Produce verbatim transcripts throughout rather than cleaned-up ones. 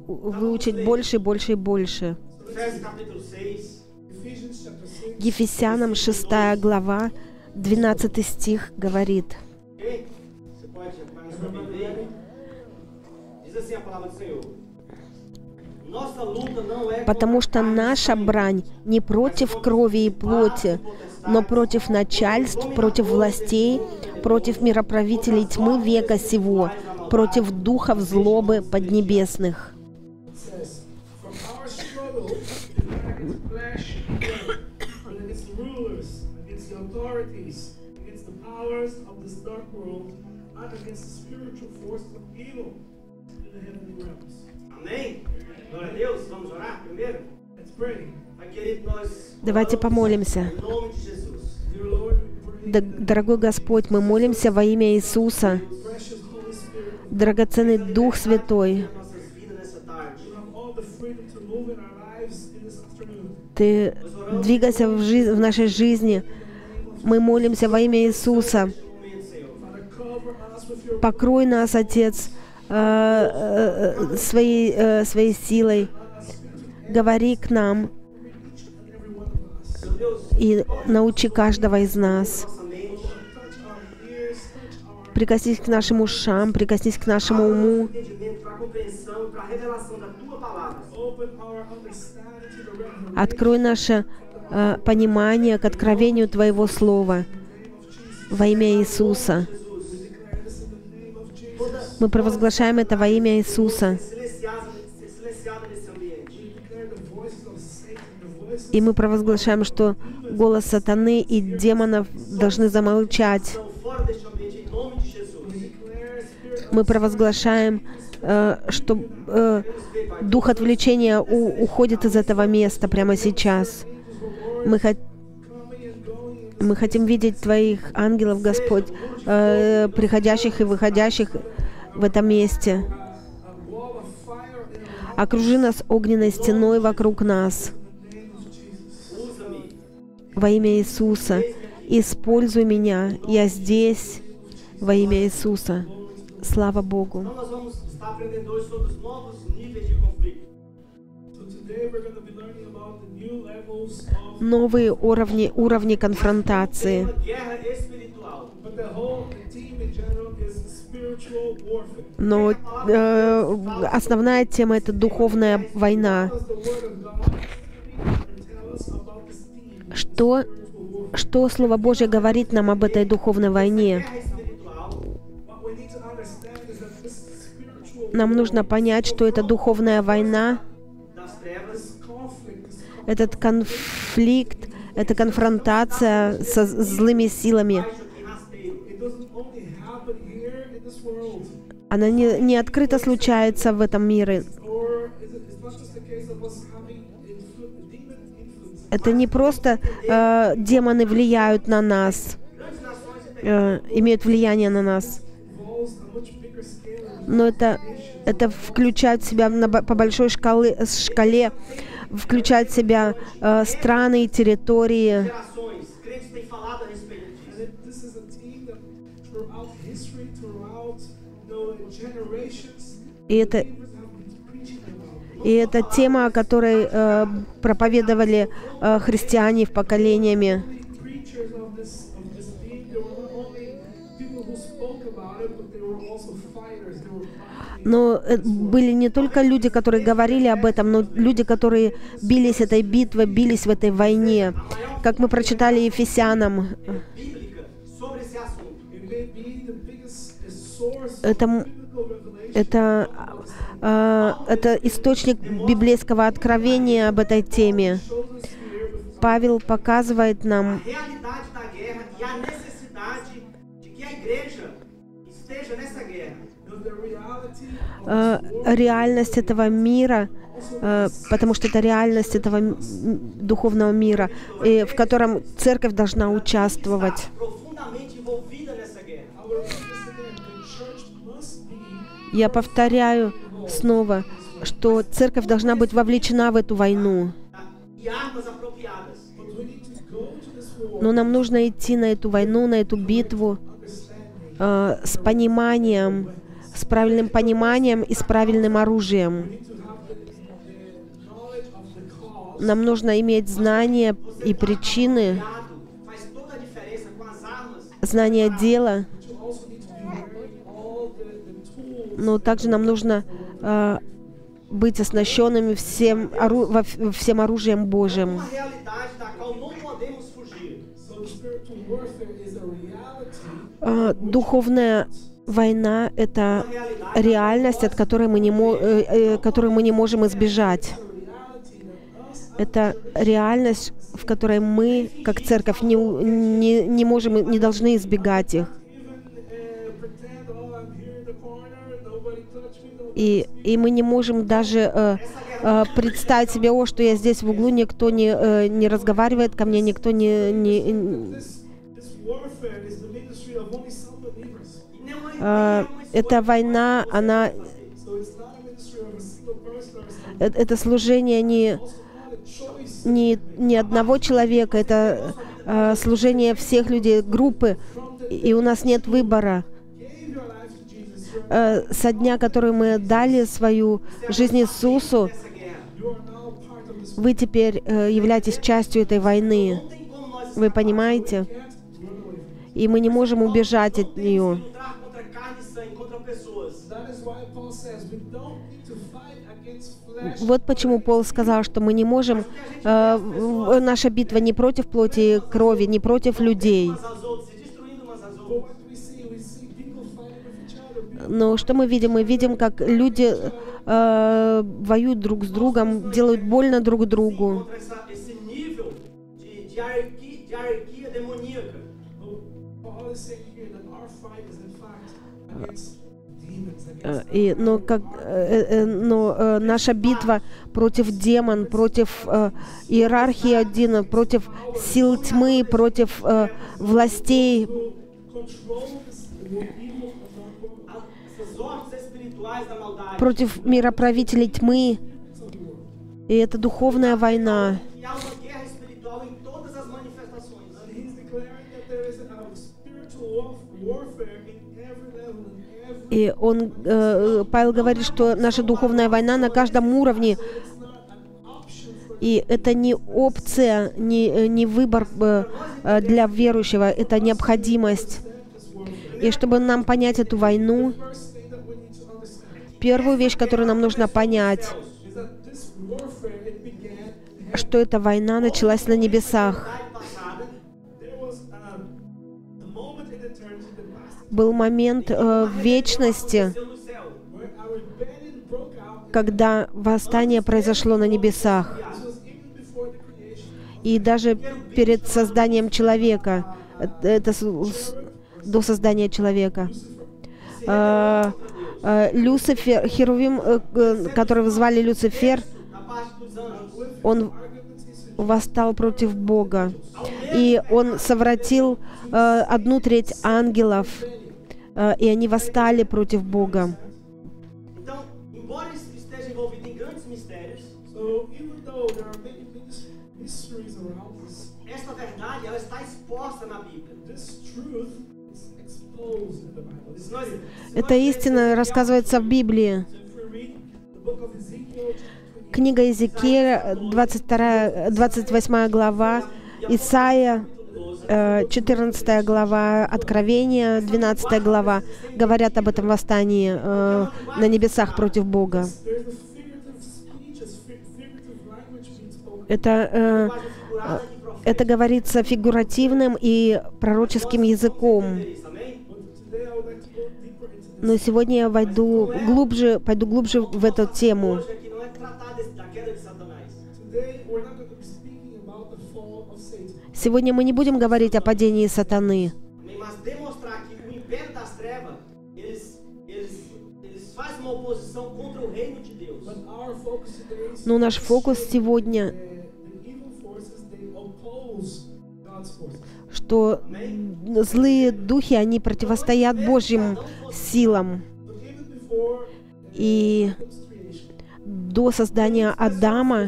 выучить больше, больше и больше. Ефесянам шестая глава, двенадцатый стих говорит: «Потому что наша брань не против крови и плоти, но против начальств, против властей, против мироправителей тьмы века сего, против духов злобы поднебесных». Давайте помолимся. Дорогой Господь, мы молимся во имя Иисуса. Драгоценный Дух Святой, Ты двигайся в, жизнь, в нашей жизни. Мы молимся во имя Иисуса. Покрой нас, Отец, своей, своей силой. Говори к нам и научи каждого из нас. Прикоснись к нашим ушам, прикоснись к нашему уму. Открой наше э, понимание к откровению Твоего Слова во имя Иисуса. Мы провозглашаем это во имя Иисуса. И мы провозглашаем, что голос сатаны и демонов должны замолчать. Мы провозглашаем, э, что э, дух отвлечения у, уходит из этого места прямо сейчас. Мы, хот... Мы хотим видеть Твоих ангелов, Господь, э, приходящих и выходящих в этом месте. Окружи нас огненной стеной вокруг нас. Во имя Иисуса. Используй меня. Я здесь. Во имя Иисуса. Слава Богу. Новые уровни, уровни конфронтации. Но э, основная тема — это духовная война. Что, что Слово Божье говорит нам об этой духовной войне? Нам нужно понять, что это духовная война, этот конфликт, эта конфронтация со злыми силами. Она не, не открыто случается в этом мире. Это не просто э, демоны влияют на нас, э, имеют влияние на нас, но это, это включает в себя на, по большой шкалы, шкале, включает в себя э, страны и территории. И это, и это тема, о которой э, проповедовали э, христиане в поколениями. Но были не только люди, которые говорили об этом, но люди, которые бились этой битвой, бились в этой войне. Как мы прочитали Ефесянам, это, это, э, это источник библейского откровения об этой теме. Павел показывает нам э, реальность этого мира, э, потому что это реальность этого духовного мира, э, в котором церковь должна участвовать. Я повторяю снова, что церковь должна быть вовлечена в эту войну. Но нам нужно идти на эту войну, на эту битву э, с пониманием, с правильным пониманием и с правильным оружием. Нам нужно иметь знания и причины, знание дела, но также нам нужно э, быть оснащенными всем, ору, во, всем оружием Божьим. Э, духовная война — это реальность, от которой мы не, мо, э, э, которую мы не можем избежать. Это реальность, в которой мы, как церковь, не, не, не можем, не должны избегать их. И, и мы не можем даже э, э, представить себе, о, что я здесь в углу, никто не, э, не разговаривает ко мне, никто не... не э, эта война, она... Это служение не... Не, не одного человека, это э, служение всех людей, группы, и у нас нет выбора. Э, со дня, который мы дали свою жизнь Иисусу, вы теперь э, являетесь частью этой войны. Вы понимаете? И мы не можем убежать от нее. Вот почему Павел сказал, что мы не можем, э, наша битва не против плоти и крови, не против людей. Но что мы видим? Мы видим, как люди э, воюют друг с другом, делают больно друг другу. И, но как, э, э, но э, наша битва против демон, против э, иерархии один, против сил тьмы, против э, властей, против мироправителей тьмы. И это духовная война. И он, э, Павел говорит, что наша духовная война на каждом уровне. И это не опция, не, не выбор э, для верующего, это необходимость. И чтобы нам понять эту войну, первую вещь, которую нам нужно понять, что эта война началась на небесах. Был момент э, в вечности, когда восстание произошло на небесах. И даже перед созданием человека, это до создания человека. Э, э, Люцифер, Херувим, э, которого звали Люцифер, он восстал против Бога. И он совратил э, одну треть ангелов, э, и они восстали против Бога. Эта истина рассказывается в Библии. Книга Иезекииля, двадцать вторая, двадцать восьмая глава, Исаия, четырнадцатая глава, Откровение, двенадцатая глава, говорят об этом восстании э, на небесах против Бога. Это, э, это говорится фигуративным и пророческим языком. Но сегодня я войду глубже, пойду глубже в эту тему. Сегодня мы не будем говорить о падении сатаны. Но наш фокус сегодня, что злые духи, они противостоят Божьим силам. И до создания Адама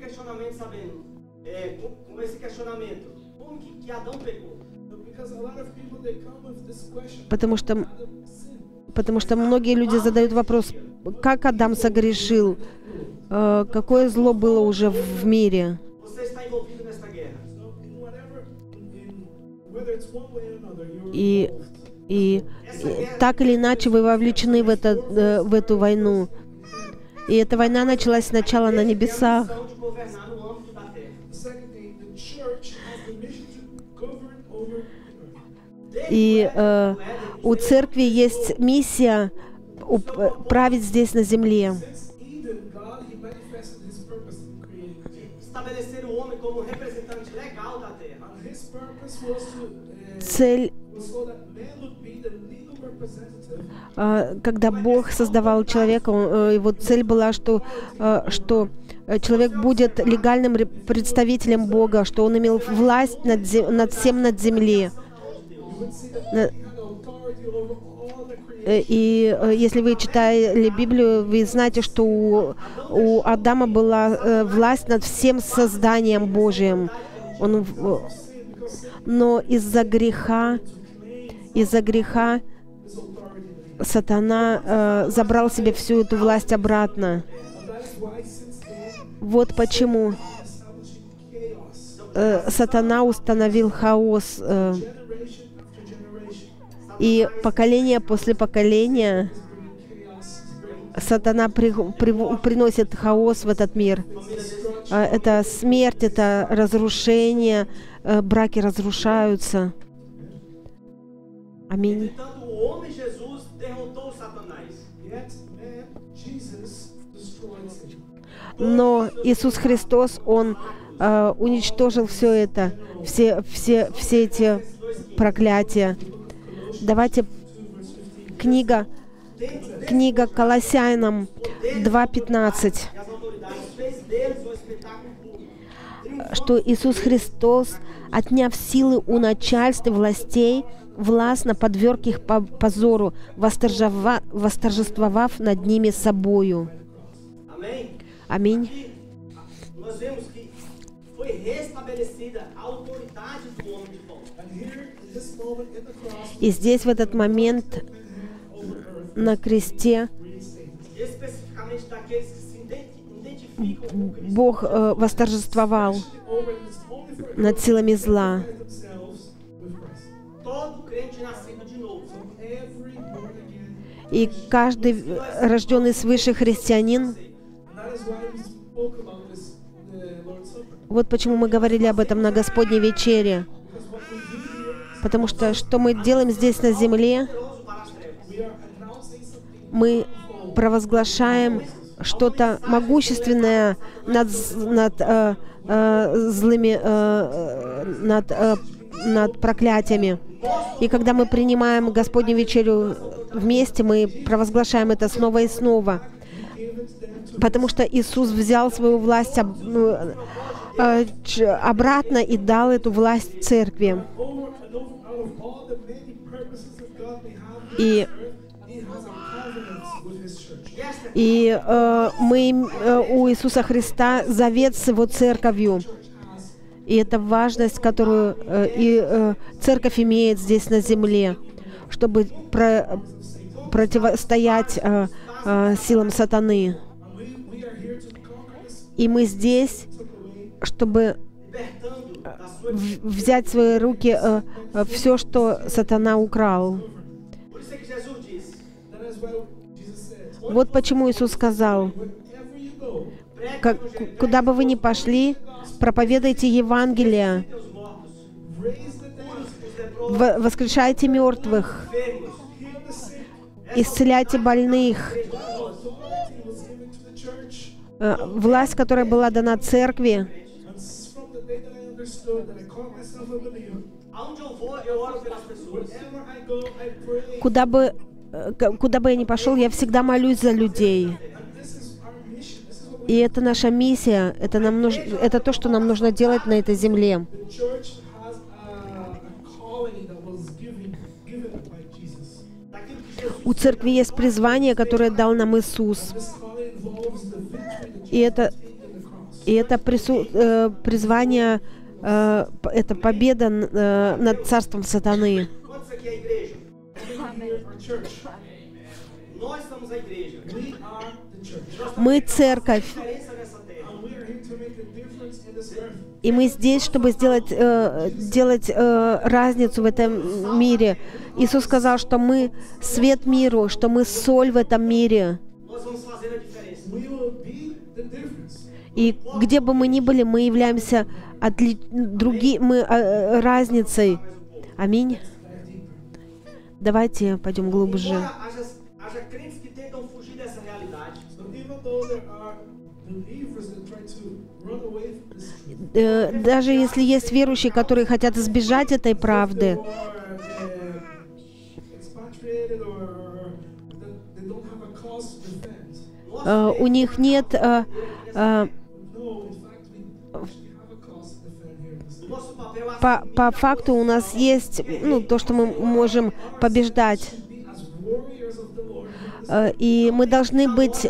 Потому что, потому что многие люди задают вопрос, как Адам согрешил. э, какое зло было уже в мире. И, и, и так или иначе вы вовлечены в, это, э, в эту войну. И эта война началась сначала на небесах. И э, у церкви есть миссия править здесь на земле. Цель, когда Бог создавал человека, его цель была, что, что человек будет легальным представителем Бога, что он имел власть над, над всем над землей. И если вы читали Библию, вы знаете, что у, у Адама была власть над всем созданием Божьим. Он, но из-за греха, из-за греха Сатана э, забрал себе всю эту власть обратно. Вот почему э, Сатана установил хаос. Э, и поколение после поколения Сатана при, при, приносит хаос в этот мир. Э, это смерть, это разрушение, э, браки разрушаются. Аминь. Но Иисус Христос, Он э, уничтожил все это, все, все, все эти проклятия. Давайте книга, книга Колоссянам два пятнадцать, что Иисус Христос, отняв силы у начальств и властей, властно подверг их позору, восторжествовав над ними собою. Аминь. И здесь, в этот момент, на кресте, Бог э, восторжествовал над силами зла. И каждый рожденный свыше христианин, вот почему мы говорили об этом на Господней вечере. Потому что что мы делаем здесь на земле, мы провозглашаем что-то могущественное над, над э, э, злыми, э, над, э, над проклятиями. И когда мы принимаем Господню вечерю вместе, мы провозглашаем это снова и снова. Потому что Иисус взял свою власть об, э, э, обратно и дал эту власть церкви. И, и э, мы э, у Иисуса Христа завет с Его церковью. И это важность, которую э, и, э, церковь имеет здесь на земле, чтобы про, противостоять э, э, силам сатаны. И мы здесь, чтобы взять в свои руки э, э, все, что сатана украл. Вот почему Иисус сказал, как, куда бы вы ни пошли, проповедуйте Евангелие, воскрешайте мертвых, исцеляйте больных. Власть, которая была дана церкви, куда бы, куда бы я ни пошел, я всегда молюсь за людей. И это наша миссия, это, нам нужно, это то, что нам нужно делать на этой земле. У церкви есть призвание, которое дал нам Иисус. И это, и это прису, э, призвание, э, это победа э, над царством сатаны. Мы церковь. И мы здесь, чтобы сделать, э, делать э, разницу в этом мире. Иисус сказал, что мы свет миру, что мы соль в этом мире. И где бы мы ни были, мы являемся отли... други... мы, э, разницей. Аминь. Давайте пойдем глубже. Даже если есть верующие, которые хотят избежать этой правды, у них нет по, по факту у нас есть, ну, то, что мы можем побеждать. И мы должны быть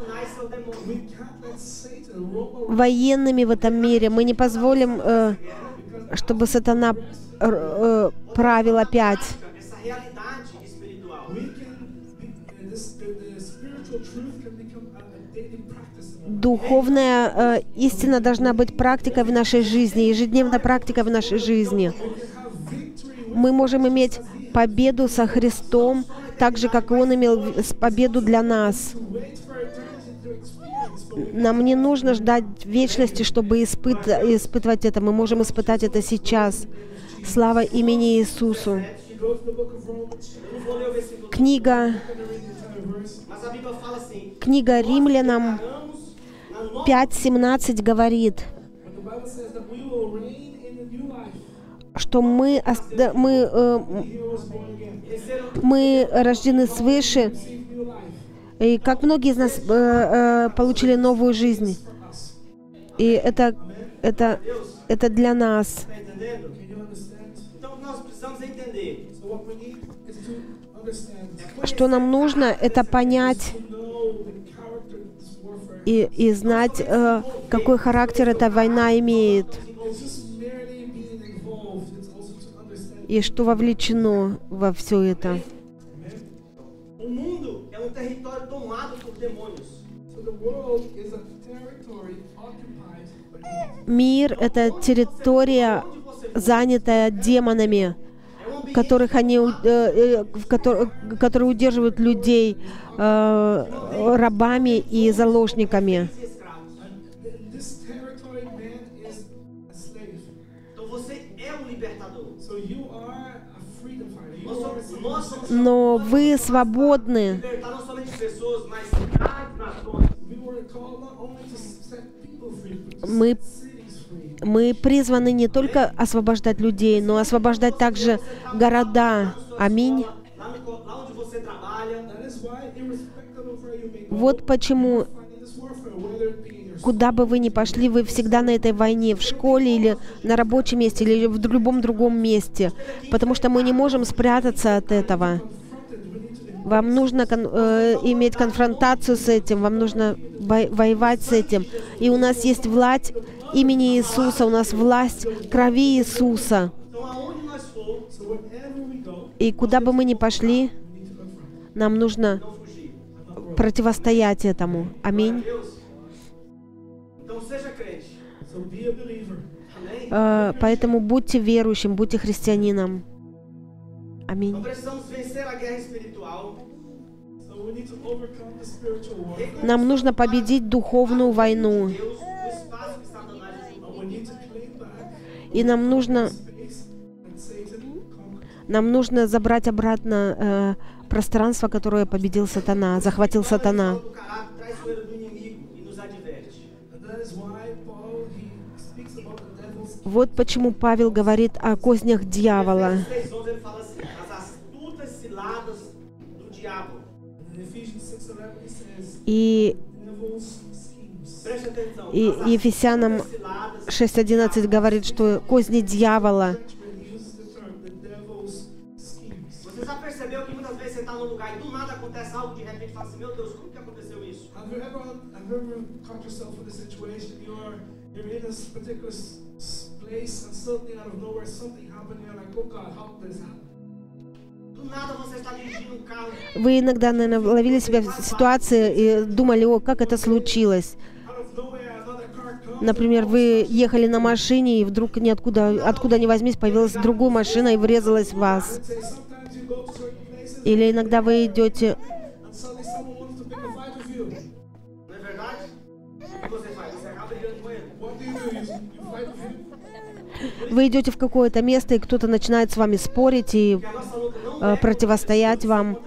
военными в этом мире. Мы не позволим, чтобы сатана правил опять. Духовная э, истина должна быть практикой в нашей жизни, ежедневной практикой в нашей жизни. Мы можем иметь победу со Христом, так же, как и Он имел победу для нас. Нам не нужно ждать вечности, чтобы испыт, испытывать это. Мы можем испытать это сейчас. Слава имени Иисусу. Книга, книга Римлянам пять семнадцать говорит, что мы, мы, мы рождены свыше, и как многие из нас получили новую жизнь. И это, это, это для нас. Что нам нужно, это понять и, и знать, э, какой характер эта война имеет, и что вовлечено во все это. Мир — это территория, занятая демонами, которых они, э, в которые, которые удерживают людей э, рабами и заложниками. Но вы свободны. Мы, мы призваны не только освобождать людей, но освобождать также города. Аминь. Вот почему, куда бы вы ни пошли, вы всегда на этой войне, в школе или на рабочем месте, или в любом другом месте, потому что мы не можем спрятаться от этого. Вам нужно кон э, иметь конфронтацию с этим, вам нужно во воевать с этим. И у нас есть власть имени Иисуса, у нас власть крови Иисуса. И куда бы мы ни пошли, нам нужно противостоять этому. Аминь. Э, поэтому будьте верующим, будьте христианином. Аминь. Нам нужно победить духовную войну. И нам нужно, нам нужно забрать обратно э, пространство, которое победил сатана, захватил сатана. Вот почему Павел говорит о кознях дьявола. И, и Ефесянам шесть одиннадцать говорит, что козни дьявола. Вы иногда, наверное, ловили себя в ситуации и думали, о, как это случилось. Например, вы ехали на машине, и вдруг ниоткуда, откуда ни возьмись, появилась другая машина и врезалась в вас. Или иногда вы идете... Вы идете в какое-то место, и кто-то начинает с вами спорить и э, противостоять вам.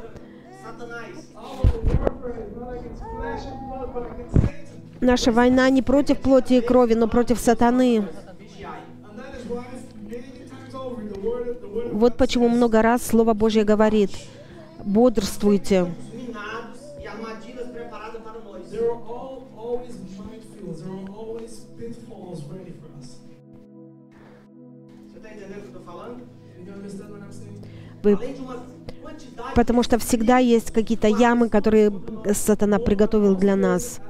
Наша война не против плоти и крови, но против сатаны. Вот почему много раз Слово Божье говорит: бодрствуйте. Вы... Потому что всегда есть какие-то ямы, которые сатана приготовил для нас.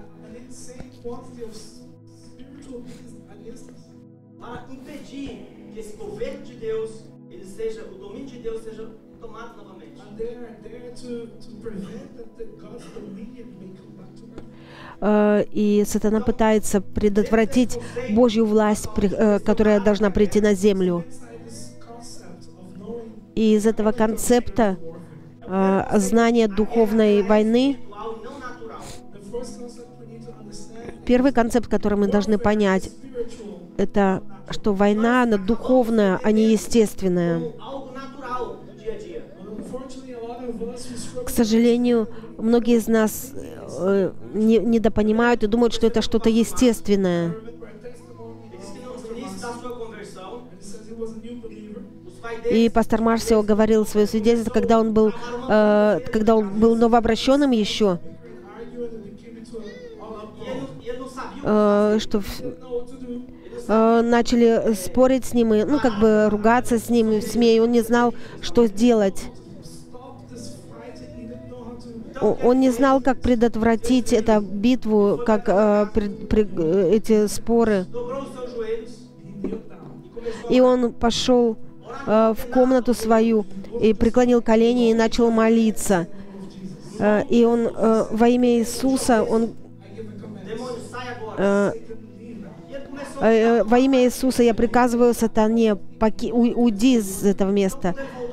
И сатана пытается предотвратить Божью власть, которая должна прийти на землю. И из этого концепта знания духовной войны, первый концепт, который мы должны понять, это что война, она духовная, а не естественная. К сожалению, многие из нас э, не, недопонимают и думают, что это что-то естественное. И пастор Марсио говорил свое свидетельство, когда он был, э, когда он был новообращенным еще, э, что э, начали спорить с ним, и, ну, как бы ругаться с ним в семье, и он не знал, что сделать. Он не знал, как предотвратить эту битву, как э, пред, пред, эти споры. И он пошел э, в комнату свою и преклонил колени и начал молиться. Э, и он э, во имя Иисуса, он э, э, во имя Иисуса я приказываю сатане, поки, у, уйди из этого места.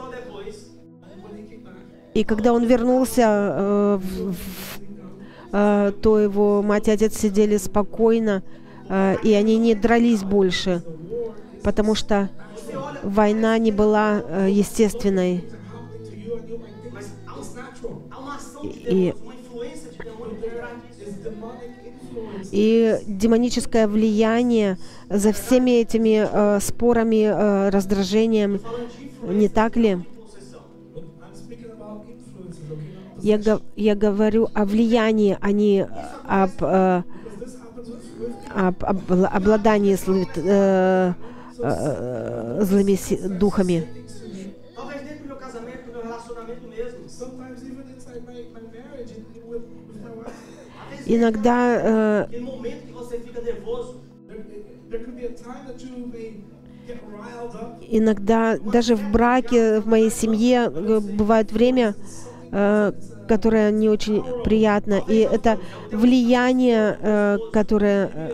И когда он вернулся, э, в, в, э, то его мать и отец сидели спокойно, э, и они не дрались больше, потому что война не была э, естественной. И, и демоническое влияние за всеми этими э, спорами, э, раздражением, не так ли? Я, я говорю о влиянии, а не об, э, об, об обладании злыми, э, э, злыми духами. Иногда э, иногда даже в браке, в моей семье бывает время, э, которое не очень приятно. И это влияние, э, которое... Э,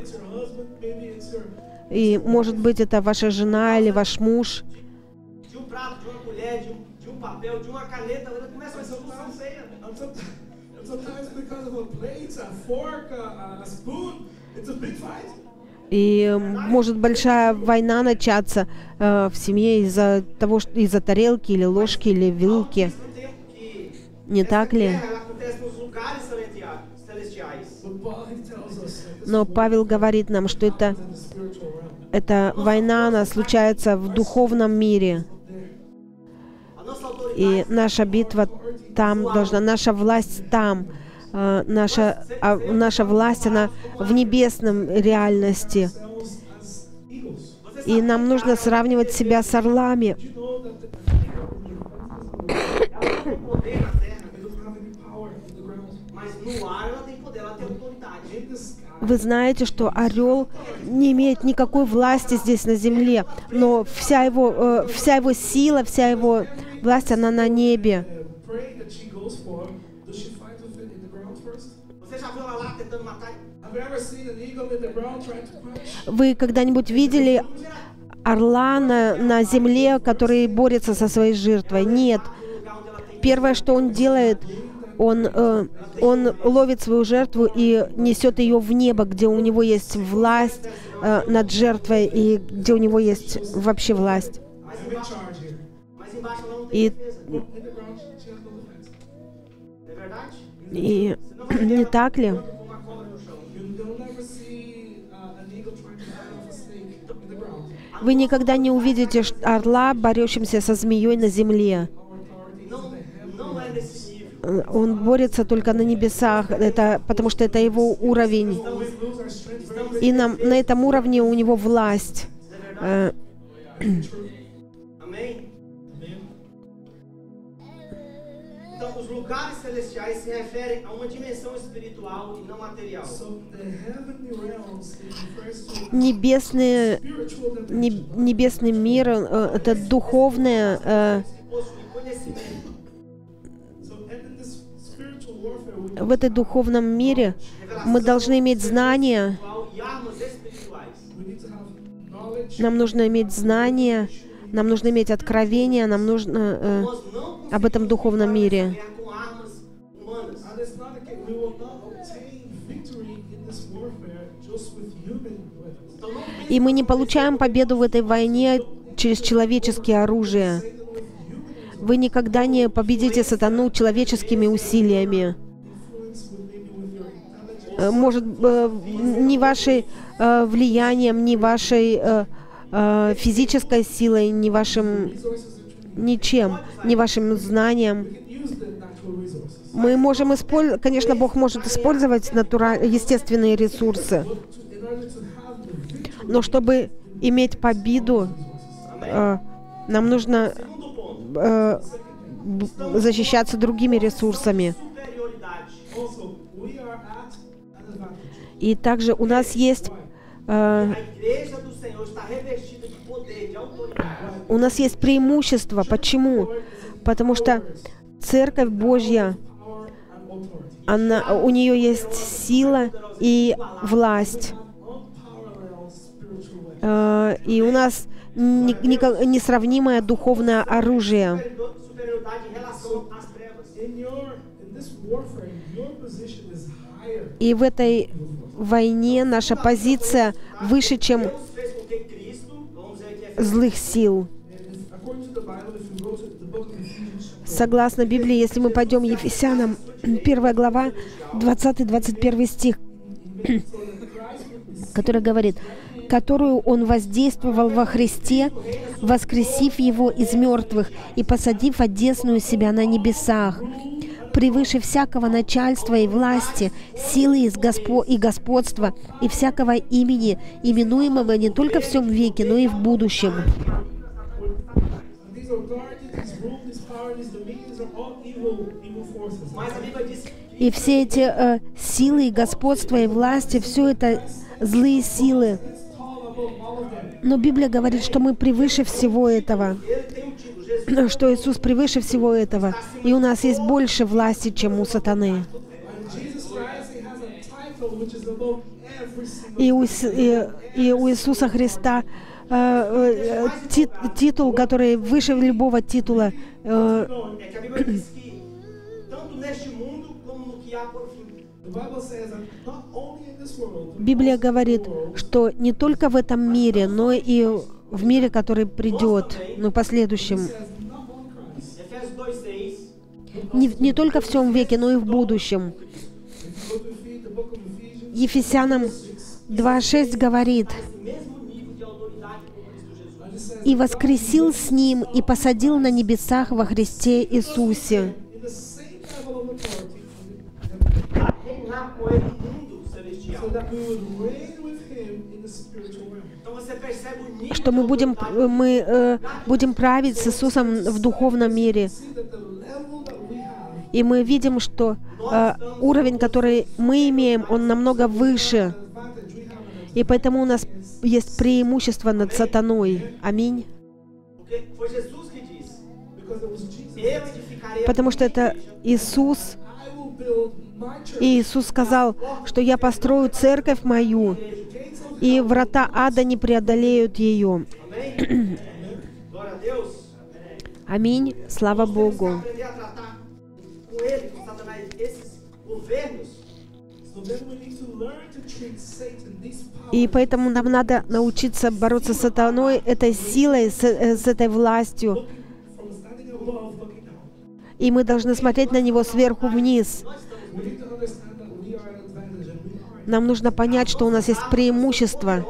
и, может быть, это ваша жена или ваш муж. И может большая война начаться э, в семье из-за того, что из-за тарелки или ложки или вилки. Не так ли? Но Павел говорит нам, что это, эта война, она случается в духовном мире. И наша битва там должна, наша власть там. Uh, наша, а, наша власть, она в небесном реальности. И нам нужно сравнивать себя с орлами. Вы знаете, что орел не имеет никакой власти здесь на земле, но вся его, э, вся его сила, вся его власть, она на небе. Вы когда-нибудь видели орла на, на земле, который борется со своей жертвой? Нет. Первое, что он делает, он, э, он ловит свою жертву и несет ее в небо, где у него есть власть э, над жертвой и где у него есть вообще власть. И, и не так ли? Вы никогда не увидите орла, борющимся со змеей на земле. Он борется только на небесах, это, потому что это его уровень. И на, на этом уровне у него власть. Небесный, небесный мир, это духовное. В этом духовном мире мы должны иметь знания. Нам нужно иметь знания, нам нужно иметь откровение, нам нужно э, об этом духовном мире. И мы не получаем победу в этой войне через человеческие оружия. Вы никогда не победите сатану человеческими усилиями. Может, ни вашим влиянием, ни вашей физической силой, ни вашим ничем, ни вашим знанием. Мы можем использовать, конечно, Бог может использовать натураль... естественные ресурсы, но чтобы иметь победу, нам нужно защищаться другими ресурсами. И также у нас есть э, у нас есть преимущество. Почему? Потому что Церковь Божья, она, у нее есть сила и власть. Э, и у нас не, не, несравнимое духовное оружие. И в этой войне наша позиция выше, чем злых сил. Согласно Библии, если мы пойдем Ефесянам, первая глава, двадцатый-двадцать первый стих, который говорит, которую Он воздействовал во Христе, воскресив Его из мертвых и посадив одесную себя на небесах, превыше всякого начальства и власти, силы и господства, и всякого имени, именуемого не только в сем веке, но и в будущем. И все эти э, силы и господства и власти, все это злые силы. Но Библия говорит, что мы превыше всего этого, что Иисус превыше всего этого, и у нас есть больше власти, чем у сатаны. И у, и, и у Иисуса Христа э, э, тит, титул, который выше любого титула. Э, Библия говорит, что не только в этом мире, но и в мире, который придет, но в последующем. Не, не только в всем веке, но и в будущем. Ефесянам два шесть говорит, «И воскресил с Ним, и посадил на небесах во Христе Иисусе». Что мы будем, мы, э, будем править с Иисусом в духовном мире. И мы видим, что э, уровень, который мы имеем, он намного выше. И поэтому у нас есть преимущество над сатаной. Аминь. Потому что это Иисус. И Иисус сказал, что я построю церковь мою, и врата ада не преодолеют ее. Аминь. Слава Богу. И поэтому нам надо научиться бороться с сатаной, этой силой, с, с этой властью. И мы должны смотреть на него сверху вниз. Нам нужно понять, что у нас есть преимущество.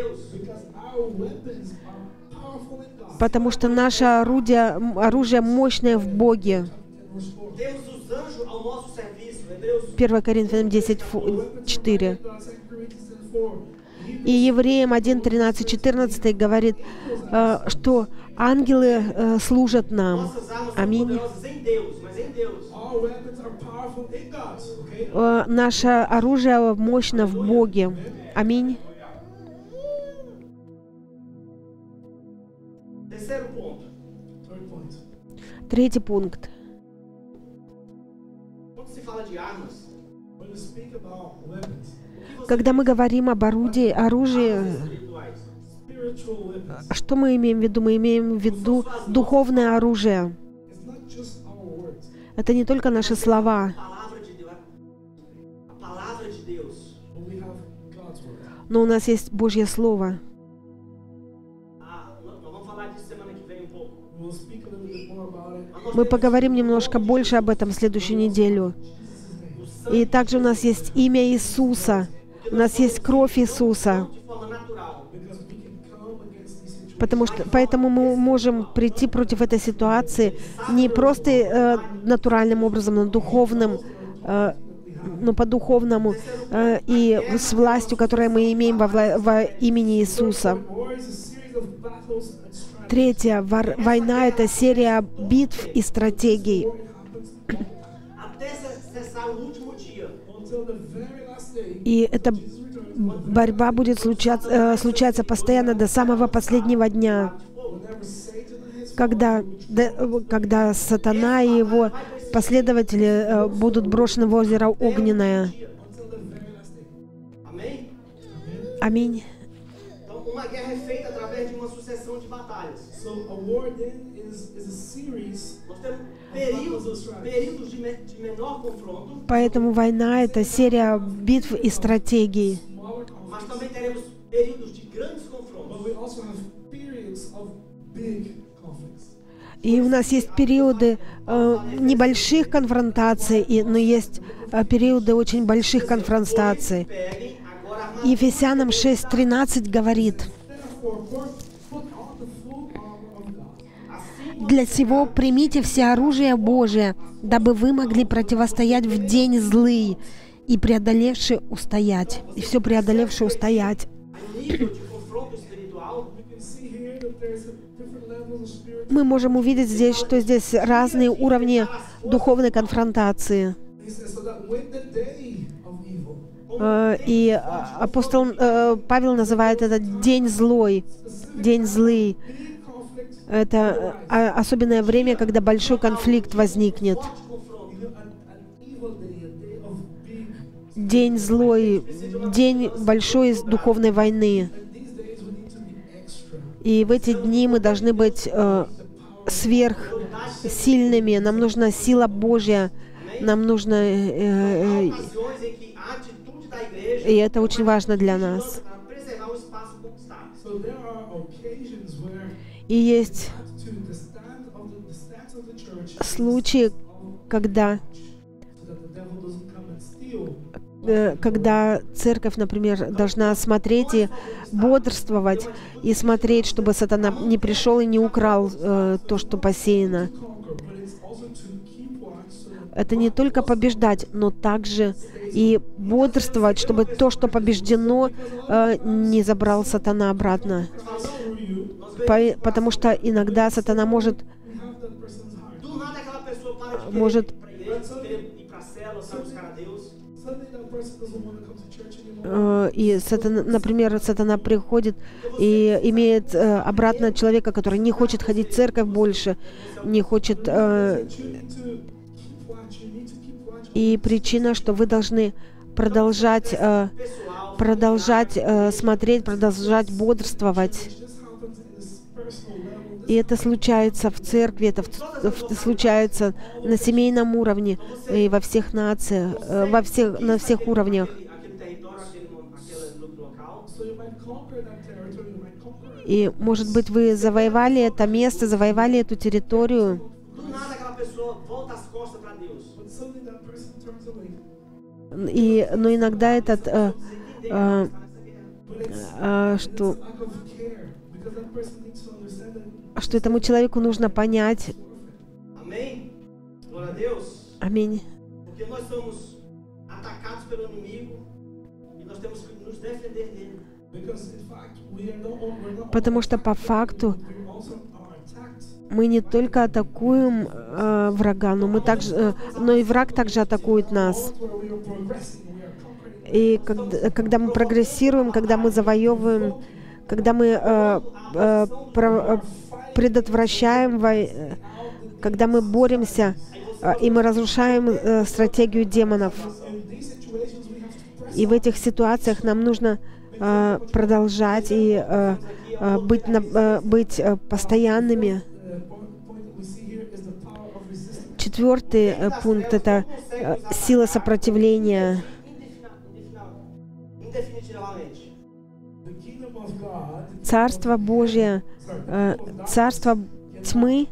Потому что наше орудие, оружие мощное в Боге. первое Коринфянам десять, четыре. И Евреям один, тринадцать, четырнадцать говорит, что ангелы служат нам. Аминь. Наше оружие мощно в Боге. Аминь. Третий пункт. Когда мы говорим об орудии, оружии, что мы имеем в виду? Мы имеем в виду духовное оружие. Это не только наши слова, но у нас есть Божье Слово. Мы поговорим немножко больше об этом в следующую неделю. И также у нас есть имя Иисуса. У нас есть кровь Иисуса. Потому что, поэтому мы можем прийти против этой ситуации не просто э, натуральным образом, но духовным, э, но по-духовному, э, и с властью, которую мы имеем во, вла- во имени Иисуса. Третья война — это серия битв и стратегий. И эта борьба будет случаться, э, случаться постоянно до самого последнего дня, когда, до, когда сатана и его последователи э, будут брошены в озеро Огненное. Аминь. Поэтому война — это серия битв и стратегий. И у нас есть периоды э, небольших конфронтаций, и, но есть э, периоды очень больших конфронтаций. Ефесянам шесть тринадцать говорит: «Для сего примите все оружие Божие, дабы вы могли противостоять в день злый, и преодолевши устоять». И все преодолевши устоять. Мы можем увидеть здесь, что здесь разные уровни духовной конфронтации. И апостол Павел называет это «день злой», «день злый». Это особенное время, когда большой конфликт возникнет. День злой, день большой духовной войны. И в эти дни мы должны быть э, сверхсильными. Нам нужна сила Божья. Нам нужно... Э, э, и это очень важно для нас. И есть случаи, когда, когда церковь, например, должна смотреть и бодрствовать, и смотреть, чтобы сатана не пришел и не украл э, то, что посеяно. Это не только побеждать, но также и бодрствовать, чтобы то, что побеждено, э, не забрал сатана обратно. По, потому что иногда сатана может, может э, и, сатана, например, сатана приходит и имеет э, обратно человека, который не хочет ходить в церковь больше, не хочет... Э, и причина, что вы должны продолжать, э, продолжать э, смотреть, продолжать бодрствовать. И это случается в церкви, это в, в, случается на семейном уровне и во всех нациях, э, во всех, на всех уровнях. И, может быть, вы завоевали это место, завоевали эту территорию, и, но иногда этот, э, э, э, что, что этому человеку нужно понять. Аминь. Потому что по факту мы не только атакуем э, врага, но мы также, э, но и враг также атакует нас. И когда, когда мы прогрессируем, когда мы завоевываем, когда мы э, э, про, предотвращаем, э, когда мы боремся э, и мы разрушаем э, стратегию демонов. И в этих ситуациях нам нужно э, продолжать и э, э, быть, на, э, быть э, постоянными. Четвертый э, пункт — это э, сила сопротивления. Царство Божье, э, царство тьмы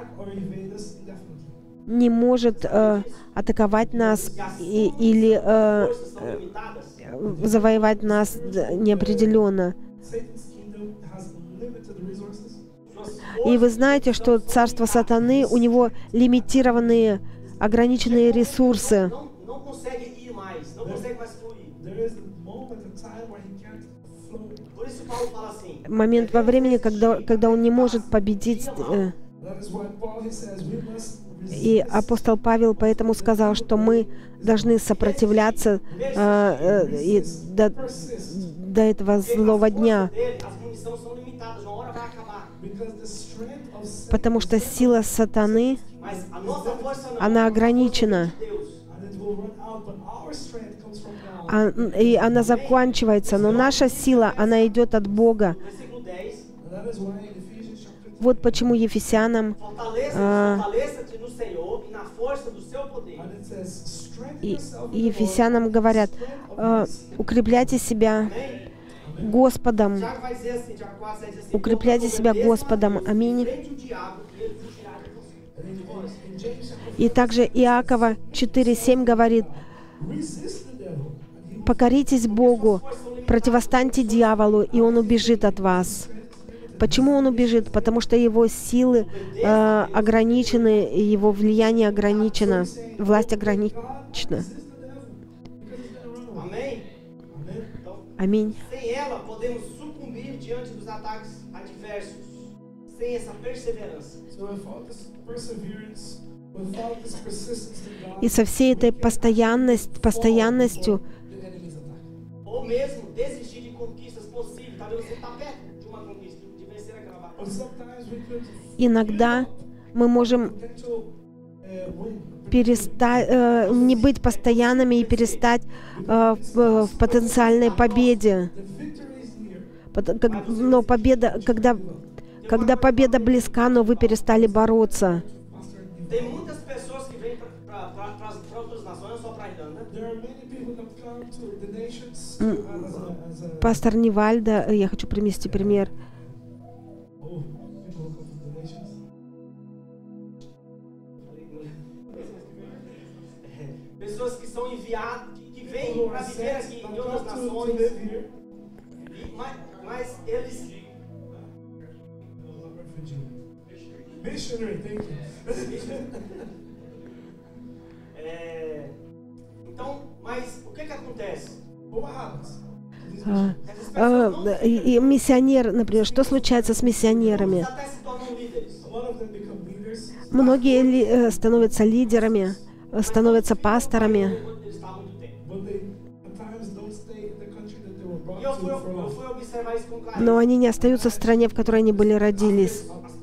не может э, атаковать нас и, или э, завоевать нас неопределенно. И вы знаете, что царство сатаны, у него лимитированные, ограниченные ресурсы. Момент во времени, когда, когда он не может победить. Э, и апостол Павел поэтому сказал, что мы должны сопротивляться э, э, и до, до этого злого дня. Потому что сила сатаны, она ограничена. А, и она заканчивается. Но наша сила, она идет от Бога. Вот почему Ефесянам э, и, и Ефесянам говорят, э, укрепляйте себя Господом. Укрепляйте себя Господом. Аминь. И также Иакова четыре семь говорит, покоритесь Богу, противостаньте дьяволу, и он убежит от вас. Почему он убежит? Потому что его силы э, ограничены, его влияние ограничено, власть ограничена. Аминь. И со всей этой постоянность, постоянностью иногда мы можем перестать, э, не быть постоянными и перестать э, в, в потенциальной победе. Но победа, когда, когда победа близка, но вы перестали бороться. Пастор Нивальда, я хочу привести пример. Pessoas que são enviadas, que vêm para viver aqui em outras nações, mas, mas eles... Missionary, thank you. É, então, mas o que que acontece? А, а, и, и миссионер, например, что случается с миссионерами? Многие ли, становятся лидерами, становятся пасторами, fui, eu fui observar isso com clareza. но они не остаются в стране, в которой они были родились.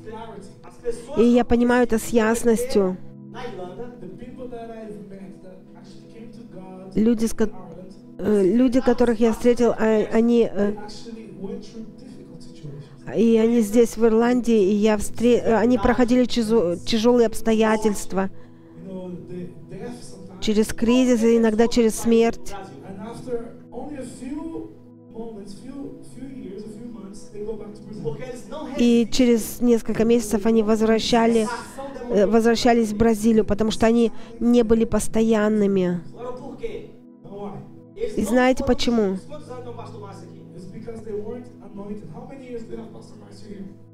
As pessoas И я понимаю это с ясностью. na Irlanda, The people that I've met that actually came to God Люди, с ко- in Ireland, э, люди, которых я встретил, а- они, э, actually went through difficult situations. и они здесь, в Ирландии, и я встре- э, они проходили чизу- тяжелые обстоятельства, You know, the death sometimes. через кризис, и иногда через смерть. And after only a few moments, few few years, a few months, they go back to Brazil. porque eles não И через несколько месяцев они возвращали, э, возвращались в Бразилию, потому что они не были постоянными. Agora, por quê? Now why? Eles E não знаете foram- почему? Quantos anos tem o pastor Márcio aqui? It's because they weren't anointed. How many years do you have Pastor Marcio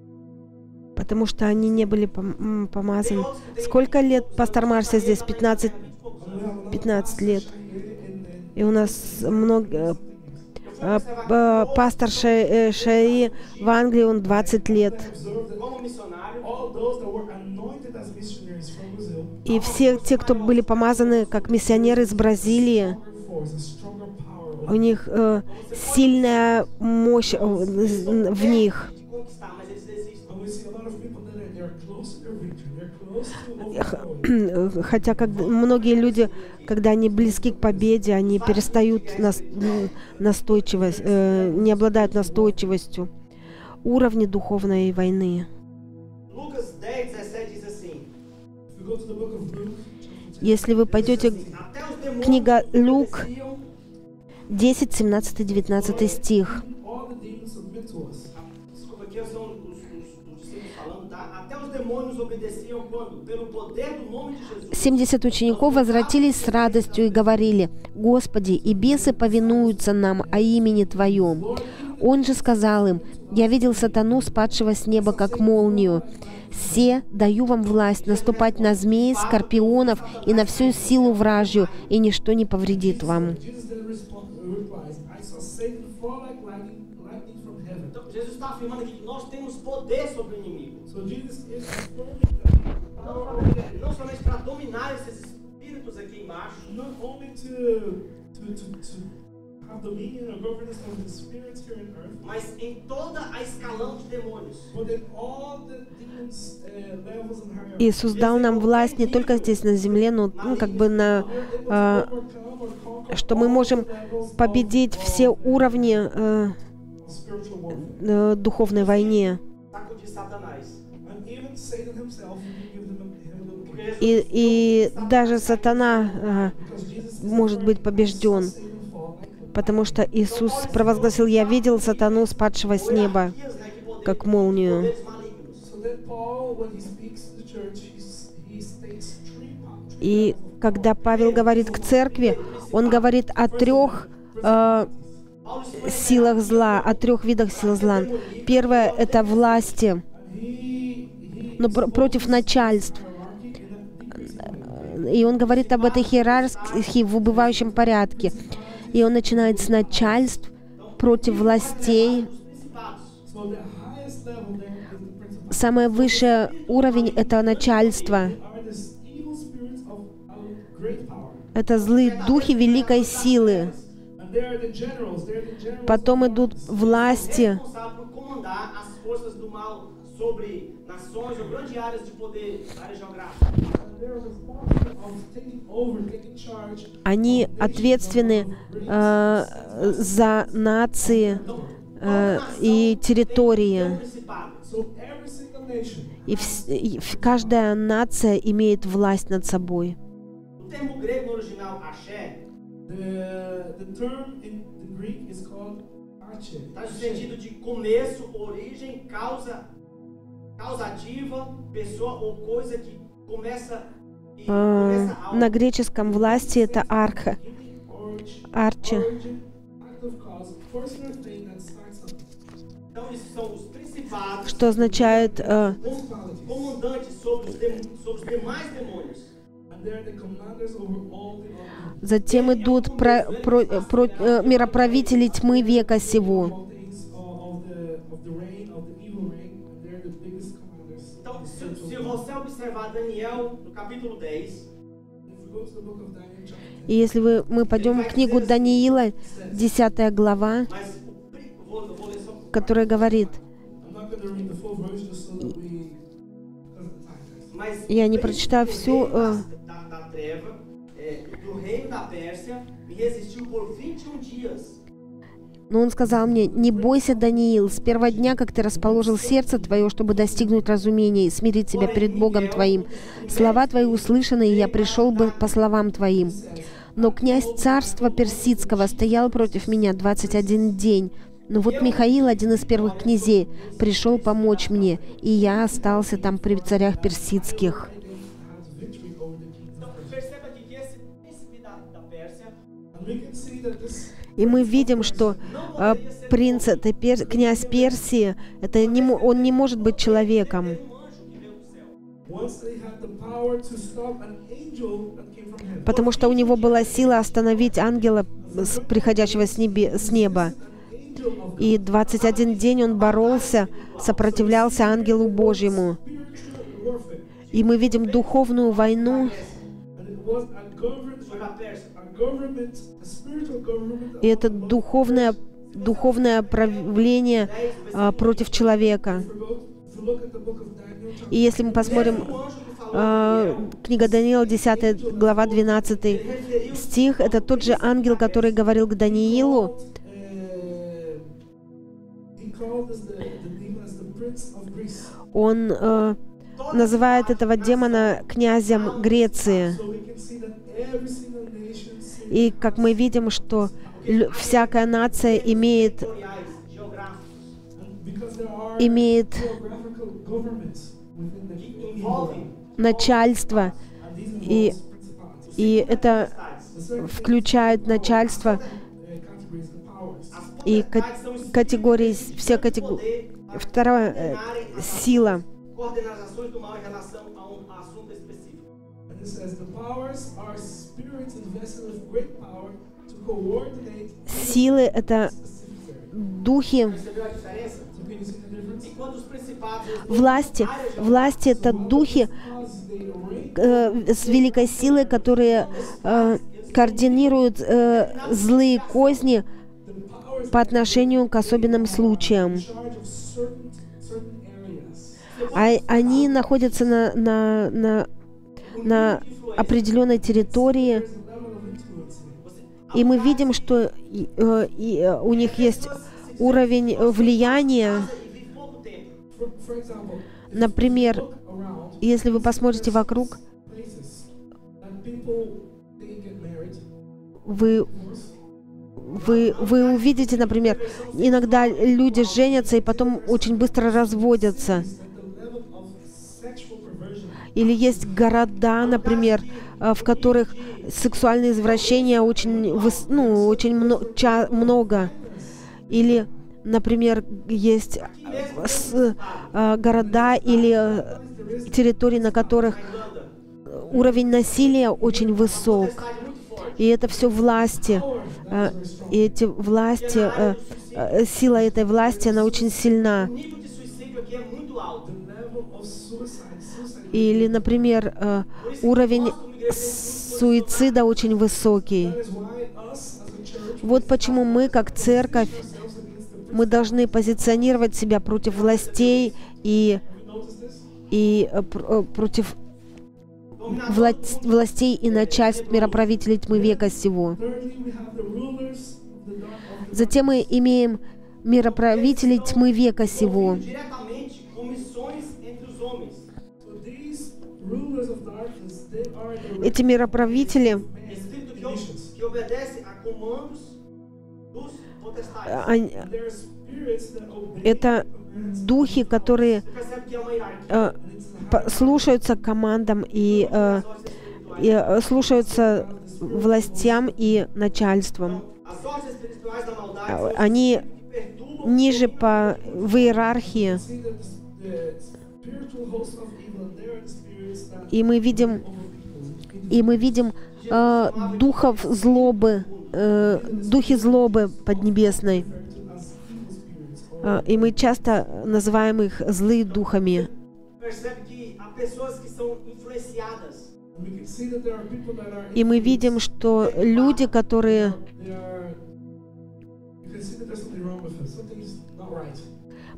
here? Потому что они не были пом- м, помазаны. Сколько лет пастор Марсия здесь? пятнадцать, And we have another пятнадцать pastor лет. here in, in, И у нас много... э, п- Пастор Ше- э, Шаи в Англии, он двадцать лет. observed that Como missionário, all those that were anointed as missionaries from Brazil, И все те, кто были помазаны как миссионеры из Бразилии, stronger force, a stronger power. у них э, сильная мощь э, в них. de conquistar, mas eles desistem. And we see a lot of people that are, they're close to their victory. They're close to overflowing. Хотя как, многие люди, когда они близки к победе, они перестают нас, м, настойчивость, э, не обладают настойчивостью. Уровни духовной войны. Lucas dez, dezessete diz assim: If we go to the book of Luke, chapter ten, Если вы пойдете Até os demônios Книга Люк, obedeciam, десять, семнадцать, девятнадцать стих. all the demons submit to us. desculpa, aqui são os, os, os discípulos falando, tá? Até os demônios obedeciam quando? Pelo poder do nome de Jesus. семьдесят учеников возвратились с радостью и говорили: «Господи, и бесы повинуются нам о имени Твоем». Он же сказал им: «Я видел сатану, спадшего с неба, как молнию. Се даю вам власть наступать на змей, скорпионов и на всю силу вражью, и ничто не повредит вам». Jesus then respo- replies, I saw Satan fall like lightning, lightning from heaven. Então, Jesus está afirmando aqui que nós temos poder sobre o inimigo. So Jesus is affirming that Não somente- Não somente para dominar esses espíritos aqui embaixo, not only to, to, to, to have dominion or governance over the spirits here on earth, mas em toda a escalão de demônios. but in all the demons uh, levels and hierarchy. Иисус дал нам власть не только здесь на земле, но ну, как бы на, We're able а, to overcome or conquer что мы можем all the levels победить все уровни э, of spiritual warfare. э, духовной войне. Sacudir Satanás. And even Satan himself, you can give them a, him a little Porque kick. Jesus И, и даже сатана э, Because Jesus is может быть побежден, Satan fall like lightning. потому что Иисус провозгласил: «Я видел сатану, спадшего с неба, hierarquias, né, que poder- как молнию». poderes malignos. So that Paul, when he speaks to the church, he's, he states three, po- three И levels of когда Павел говорит к церкви, он говорит о трех э, Paulo se foi силах зла, о трех видах сил зла. Первое — это власти, He, he но пр- против начальств. hierarchy in a decreasing way. И он говорит об этой иерархии в убывающем порядке. И он начинает с начальств против властей. principados. So the highest level there is the principality. Самый высший уровень — это начальство. They are the evil spirits of, of great power. Это злые духи великой силы. And they are the generals. They are the generals. Потом идут власти, Responsável por comandar as forças do mal sobre nações ou grandes áreas de poder, áreas geográficas. And they are responsible of taking over, taking charge. они ответственны э, за нации э, и территории. Principado. So every single nation, И, вс- и в- каждая нация имеет власть над собой. O termo grego no original axé the, the term in the Greek is called arche. está no sentido de começo, origem, causa, causativa, pessoa ou coisa que começa e Э, começa algo. на греческом власти это арха, Origin, арчи. origin, act of cause, person or thing that starts something. Então esses são os principados, Что означает э, Principalities. comandantes sobre os, dem- sobre os demais demônios. And they're the commanders over all the other затем идут про- про- э, про- э, мироправители тьмы века сего. all things of the of the reign of the evil reign, and they're the biggest commanders. Então, of se, spiritual se world. você observar Daniel no capítulo dez, If we go to the book of Daniel, chapter И если вы, мы пойдем в книгу Даниила, десятая глава, mas o которая говорит, I'm not going to read the full verse just so that we, because of the time, guys. Mas я не veio прочитаю do всю, reino da, э, da, da treva, é, do reino da Pérsia, me resistiu por vinte e um dias. но он сказал мне: «Не бойся, Даниил, с первого дня, как ты расположил сердце твое, чтобы достигнуть разумения и смирить себя перед Богом твоим. Слова твои услышаны, и я пришел бы по словам твоим. Но князь царства персидского стоял против меня двадцать один день. Но вот Михаил, один из первых князей, пришел помочь мне, и я остался там при царях персидских». Então perceba aqui que esse príncipe da, da Pérsia And we can see that this И мы видим, что э, принц, это пер, князь Персии, это не, мо- он не может быть человеком, um anjo que veio do céu. once they had the power to stop an angel that came from heaven. потому что у него была сила остановить ангела, с- приходящего с, небе, с неба. An angel of И двадцать один день он боролся, сопротивлялся ангелу Божьему. spiritual warfare. И мы видим духовную войну, And it was a government, Sobre a Pérsia. a government, a spiritual government. и это духовное, духовное правление а, против человека. If we go- if we look at the book of Daniel, chapter И если мы посмотрим Um anjo que falou а, книга Даниила, десятая глава, двенадцатый стих, это тот же ангел, который говорил к Даниилу, uh, he called this the, the demon as the prince of Greece. он э, называет этого демона князем Греции. So we can see that every single nation sees И как мы видим, что лю- всякая нация имеет, territoriais, geográficos, and because there are имеет geographical governments within the que kingdom, envolvem and начальство, these и, involves principalities. и это cidades. The certain включает начальство uh, categories, the powers. As и potestades ка- são espíritos категории, que все têm категории. poder para Второе, э, coordenarem as сила. coordenar as ações do mal em relação a um assunto específico. And it says the powers are spirits invested with great power to coordinate Силы — это specific area. духи. Percebeu a diferença? So can you see the difference? Enquanto os principados eles Власти. Власти — это духи Because they reign э, с великой силой, которые э, координируют э, злые козни the powers по отношению к особенным случаям. in charge of certain certain areas. А они находятся на, на, на, на определенной территории, There's a level of influence in it. и мы видим, что и, э, и, э, у них есть уровень влияния. e vive pouco tempo. For, for example, if Например, you look around если вы посмотрите вокруг, places and people they get married, вы, divorce, вы, вы увидите, например, иногда люди женятся и потом очень быстро разводятся. that the level of sexual perversion Или есть города, например, э, в которых сексуальные извращения очень, выс- ну, очень мно- ча- много. Или, например, есть э, с- э, города или э, территории, на которых уровень насилия очень высок. И это все власти. Э, И эти власти, э, э, сила этой власти, она очень сильна. O nível de suicídio aqui é muito alto. the level of suicide, suicide Или, например, э, уровень суицида очень высокий. that is why us as a church Вот почему мы, как церковь, ourselves against the мы должны позиционировать себя против властей и, Have you noticed this? и э, пр- э, против вла- властей и начальств мироправителей тьмы века сего. Thirdly, we have the rulers of the dark of the Затем мы имеем мироправителей тьмы века сего. Diretamente com missões entre os homens. So these rulers of darkness, they are the Эти мироправители, Espírito que, o- que obedece a comandos dos potestades. они- there are spirits that obey это духи, которые Você percebe que é uma hierarquia. э, по- слушаются командам и, э, и э, слушаются властям и начальствам. As ordens espirituais da maldade А, são Они que perturbam ниже по, в иерархии, see that the spiritual host of evil, they are the spirits that и мы видим, и мы видим э, духов злобы, э, духи злобы поднебесной, refer to as evil spirits. Or Э, и мы часто называем их злые духами. percebe que há pessoas que são influenciadas. and we can see that there are people that are И мы видим, что люди, которые they are you can see that there's something wrong with us. Something's not right.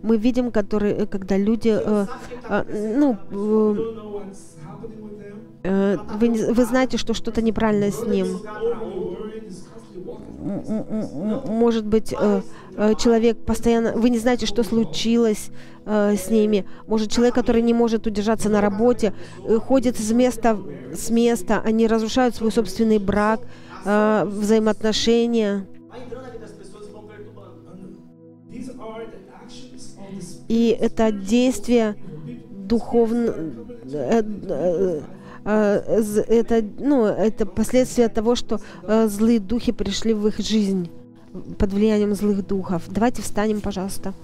Мы видим, который, когда люди, э, э, ну, э, You don't know what's happening with them. э, вы, не- вы знаете, что что-то неправильно с ним. Overly worried, is constantly walking. М- м- м- Может быть, э, э, человек постоянно... Вы не знаете, что случилось э, с ними. Может, человек, который не может удержаться на работе, э, ходит с места с места, они разрушают свой собственный брак, э, взаимоотношения. Vai entrando na vida das pessoas e vão perturbando. And these are the actions of the Spirit. И это действие духовно... э, э, э, з- Это, ну, это последствия того, что э, злые духи пришли в их жизнь под влиянием злых духов. Давайте встанем, пожалуйста.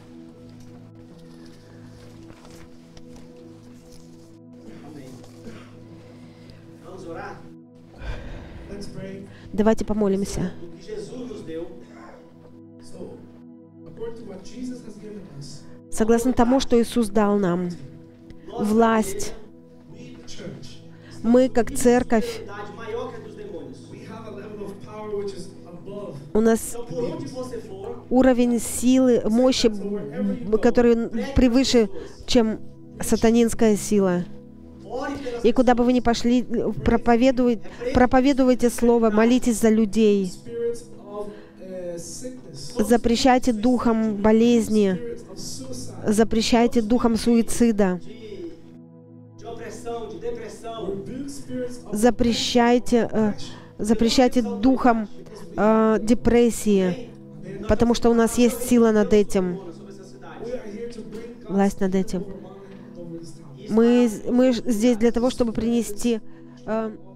Amém. Vamos orar? Let's pray. Давайте помолимся. O que Jesus nos deu, So, according to what Jesus has given us, Согласно тому, что Иисус дал нам, nós, власть, we, the church, мы, как церковь, autoridade maior que a dos demônios. we have a level of power which is above. у нас Então, por onde você for, уровень силы, мощи, б- который превыше, чем сатанинская сила. ore pelas И куда бы вы ни пошли, проповедуйте, проповедуйте Слово, молитесь за людей, Spirits of uh, sickness, запрещайте духом болезни, spirits of suicide, запрещайте духом суицида, de, de opressão, de depressão. rebuke spirits of запрещайте, э, запрещайте духом э, депрессии, потому что у нас есть сила над этим, Sobre essa cidade. We are here to bring God's власть над этим. over mind over this town. Мы, мы ж здесь для того, чтобы принести э,